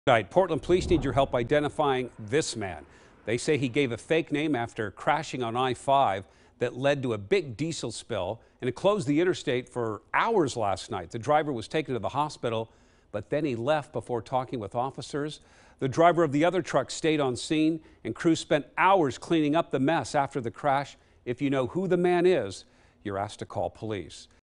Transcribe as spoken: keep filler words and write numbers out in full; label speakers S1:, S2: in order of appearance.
S1: Tonight, Portland police need your help identifying this man. They say he gave a fake name after crashing on I five that led to a big diesel spill, and it closed the interstate for hours last night. The driver was taken to the hospital, but then he left before talking with officers. The driver of the other truck stayed on scene, and crews spent hours cleaning up the mess after the crash. If you know who the man is, you're asked to call police.